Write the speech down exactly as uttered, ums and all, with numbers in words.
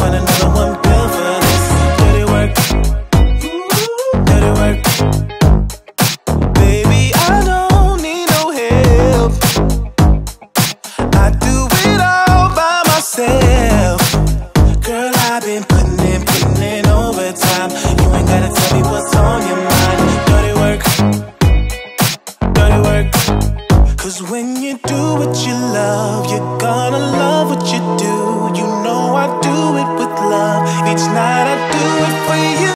find another one built for this. Dirty work, dirty work. Baby, I don't need no help. I do it all by myself. Girl, I've been putting in, putting in overtime. You ain't gotta tell me what's on your mind. Dirty work, dirty work. Cause when you do what you love, you're gonna love what you do. You know I do it with love. Each night I do it for you.